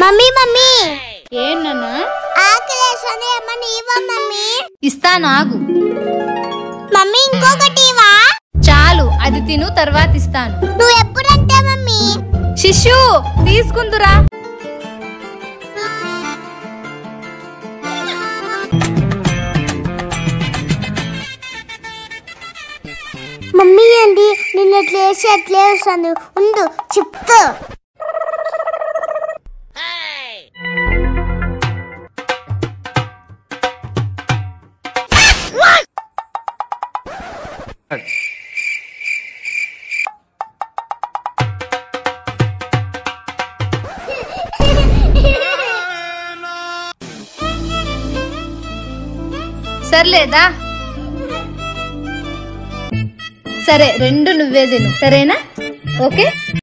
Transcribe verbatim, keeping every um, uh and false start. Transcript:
Mummy mummy ఏంటన్నా? ఆకలేస్తుంది ఏమన్నా ఇవ్వ మమ్మీ. ఇస్తాను ఆగు. మమ్మీ ఇంకొకటి ఇవ్వా? చాలు, అది తిను, తర్వాత ఇస్తాను. నువ్వు ఎప్పుడంటే మమ్మీ? శిశు తీసుకుందురా. మమ్మీ అండి నిన్న ఎట్లా వేసి ఎట్లా వేస్తాను ఉండు చెప్తా. సర్లేదా? సరే, రెండు నువ్వే తిను, సరేనా? ఓకే.